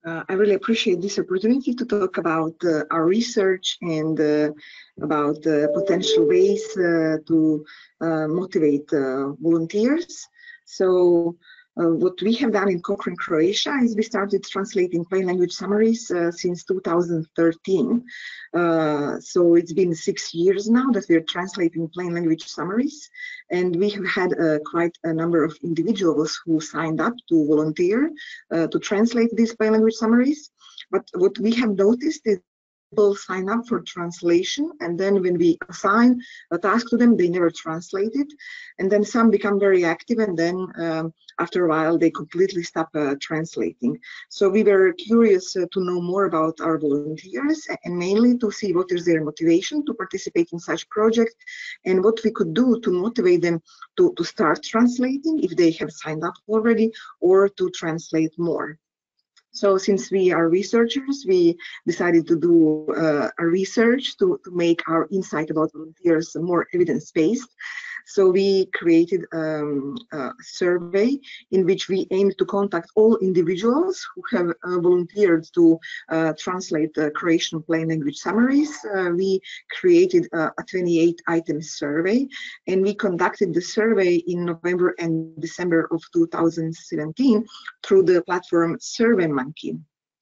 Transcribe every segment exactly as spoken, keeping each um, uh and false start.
Uh, I really appreciate this opportunity to talk about uh, our research and uh, about uh, potential ways uh, to uh, motivate uh, volunteers. So uh, what we have done in Cochrane, Croatia is we started translating plain language summaries uh, since two thousand thirteen. Uh, so it's been six years now that we're translating plain language summaries, and we have had uh, quite a number of individuals who signed up to volunteer uh, to translate these plain language summaries. But what we have noticed is people sign up for translation, and then when we assign a task to them, they never translate it. And then some become very active, and then um, after a while, they completely stop uh, translating. So we were curious uh, to know more about our volunteers, and mainly to see what is their motivation to participate in such projects, and what we could do to motivate them to, to start translating if they have signed up already, or to translate more. So since we are researchers, we decided to do uh, a research to, to make our insight about volunteers more evidence-based. So we created um, a survey in which we aimed to contact all individuals who have uh, volunteered to uh, translate the Croatian plain language summaries. Uh, we created a, a twenty-eight item survey, and we conducted the survey in November and December of two thousand seventeen through the platform SurveyMonkey.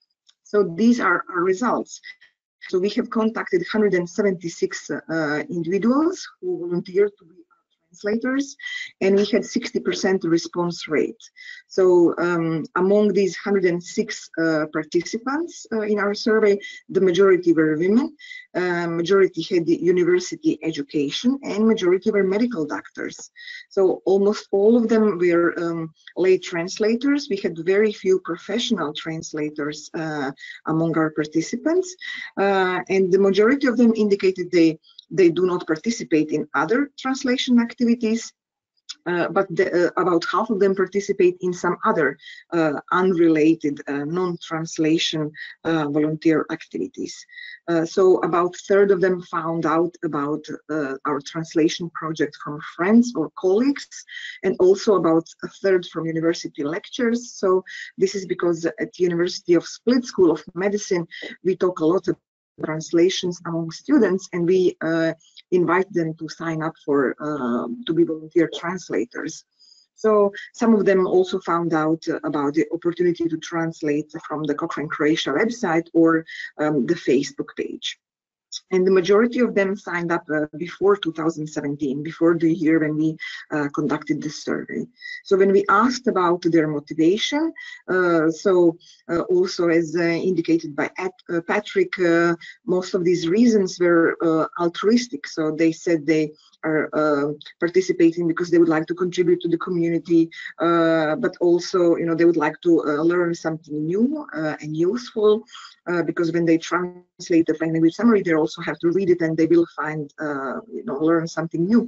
So these are our results. So we have contacted one hundred seventy-six uh, individuals who volunteered to be translators, and we had sixty percent response rate. So um, among these one hundred six uh, participants uh, in our survey, the majority were women, uh, majority had the university education, and majority were medical doctors. So almost all of them were um, lay translators. We had very few professional translators uh, among our participants, uh, and the majority of them indicated they They do not participate in other translation activities, uh, but the, uh, about half of them participate in some other uh, unrelated uh, non-translation uh, volunteer activities. Uh, so about a third of them found out about uh, our translation project from friends or colleagues, and also about a third from university lectures. So this is because at the University of Split School of Medicine, we talk a lot about translations among students, and we uh, invite them to sign up for uh, to be volunteer translators. So some of them also found out uh, about the opportunity to translate from the Cochrane Croatia website or um, the Facebook page. And the majority of them signed up uh, before two thousand seventeen, before the year when we uh, conducted this survey. So when we asked about their motivation, uh, so uh, also as uh, indicated by At, uh, Patrick, uh, most of these reasons were uh, altruistic. So they said they are uh, participating because they would like to contribute to the community, uh, but also, you know, they would like to uh, learn something new uh, and useful. Uh, because when they translate the plain language summary, they also have to read it, and they will find, uh, you know, learn something new.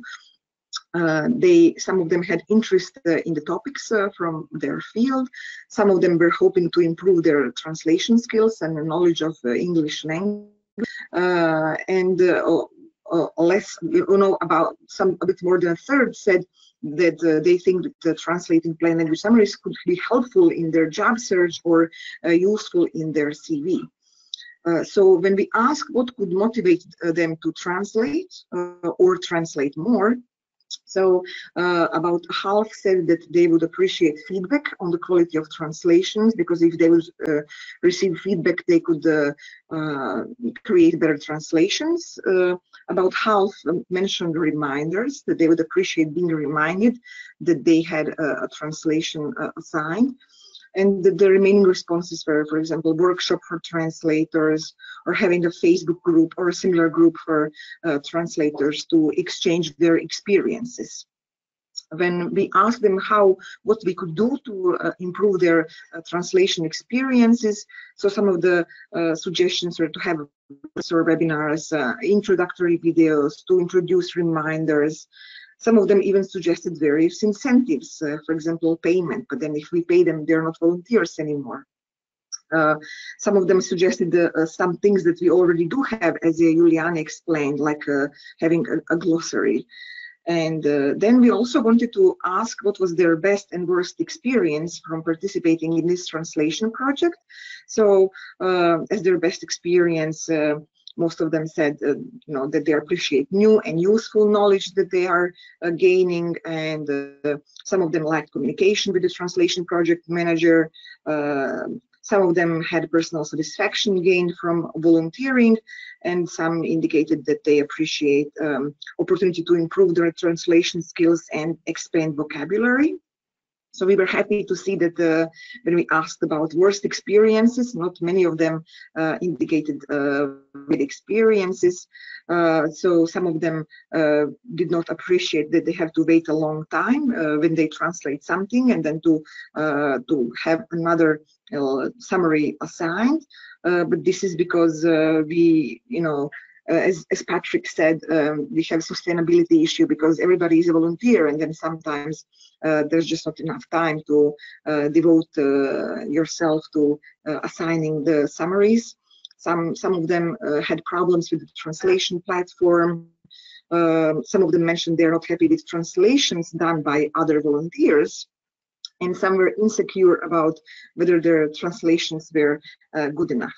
Uh, they, some of them had interest uh, in the topics uh, from their field. Some of them were hoping to improve their translation skills and the knowledge of uh, English language. Uh, and uh, uh, less, you know, about some, a bit more than a third said that uh, they think that uh, translating plain language summaries could be helpful in their job search or uh, useful in their C V. Uh, so when we ask what could motivate uh, them to translate uh, or translate more, so uh, about half said that they would appreciate feedback on the quality of translations, because if they would uh, receive feedback, they could uh, uh, create better translations. Uh, about half mentioned reminders, that they would appreciate being reminded that they had a, a translation uh, assigned. And the, the remaining responses were, for example, workshop for translators, or having a Facebook group or a similar group for uh, translators to exchange their experiences. When we asked them how, what we could do to uh, improve their uh, translation experiences, so some of the uh, suggestions were to have or webinars, uh, introductory videos, to introduce reminders. Some of them even suggested various incentives, uh, for example, payment, but then if we pay them, they're not volunteers anymore. Uh, some of them suggested uh, uh, some things that we already do have, as uh, Juliana explained, like uh, having a, a glossary. And uh, then we also wanted to ask what was their best and worst experience from participating in this translation project. So uh, as their best experience, uh, most of them said uh, you know, that they appreciate new and useful knowledge that they are uh, gaining, and uh, some of them liked communication with the translation project manager. Uh, some of them had personal satisfaction gained from volunteering, and some indicated that they appreciate um, opportunity to improve their translation skills and expand vocabulary. So we were happy to see that uh, when we asked about worst experiences, not many of them uh, indicated uh, with experiences. Uh, so some of them uh, did not appreciate that they have to wait a long time uh, when they translate something, and then to uh, to have another uh, summary assigned. Uh, but this is because uh, we, you know, Uh, as, as Patrick said, um, we have sustainability issue because everybody is a volunteer, and then sometimes uh, there's just not enough time to uh, devote uh, yourself to uh, assigning the summaries. Some, some of them uh, had problems with the translation platform. Uh, some of them mentioned they're not happy with translations done by other volunteers, and some were insecure about whether their translations were uh, good enough.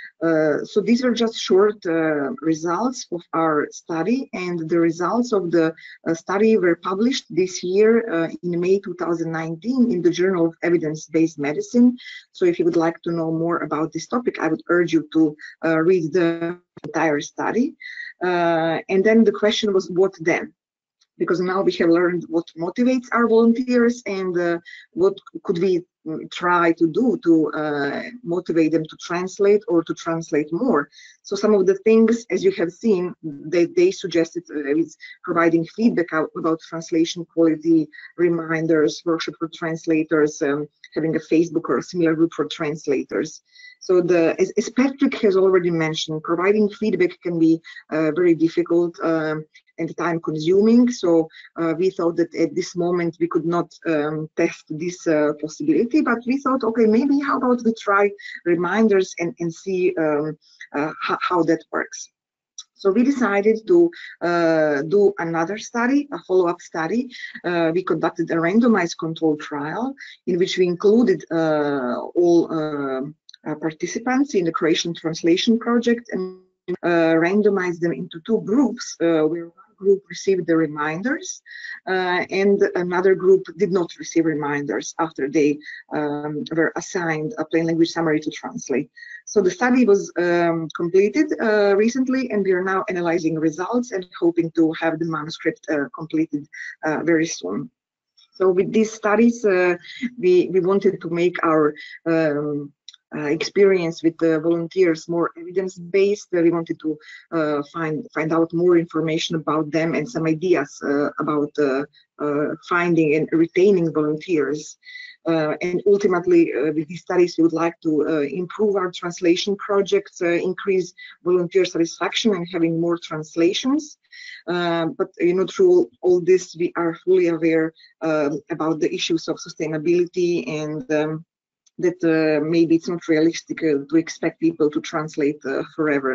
Uh, so these are just short uh, results of our study, and the results of the uh, study were published this year uh, in May two thousand nineteen in the Journal of Evidence-Based Medicine. So if you would like to know more about this topic, I would urge you to uh, read the entire study. Uh, and then the question was, what then? Because now we have learned what motivates our volunteers, and uh, what could we try to do to uh, motivate them to translate or to translate more. So some of the things, as you have seen, they, they suggested uh, is providing feedback out about translation quality, reminders, workshop for translators, um, having a Facebook or a similar group for translators. So the, as, as Patrick has already mentioned, providing feedback can be uh, very difficult um, and time consuming. So uh, we thought that at this moment we could not um, test this uh, possibility, but we thought, okay, maybe how about we try reminders and, and see um, uh, how, how that works. So we decided to uh, do another study, a follow-up study. Uh, we conducted a randomized controlled trial in which we included uh, all uh, Uh, participants in the Croatian translation project, and uh, randomized them into two groups, uh, where one group received the reminders uh, and another group did not receive reminders after they um, were assigned a plain language summary to translate. So the study was um, completed uh, recently, and we are now analyzing results and hoping to have the manuscript uh, completed uh, very soon. So with these studies, uh, we, we wanted to make our um, Uh, experience with the volunteers more evidence-based. Uh, we wanted to uh, find find out more information about them and some ideas uh, about uh, uh, finding and retaining volunteers. Uh, and ultimately, uh, with these studies, we would like to uh, improve our translation projects, uh, increase volunteer satisfaction, and having more translations. Uh, but you know, through all, all this, we are fully aware uh, about the issues of sustainability, and um, that uh, maybe it's not realistic uh, to expect people to translate uh, forever,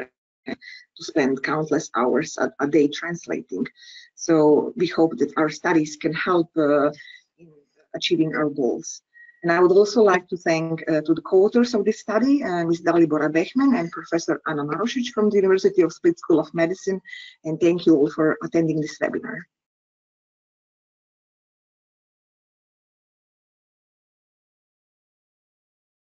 to spend countless hours a, a day translating. So we hope that our studies can help uh, in achieving our goals. And I would also like to thank uh, to the co-authors of this study, uh, Miz Dalibora Behman and Professor Anna Marošić from the University of Split School of Medicine, and thank you all for attending this webinar.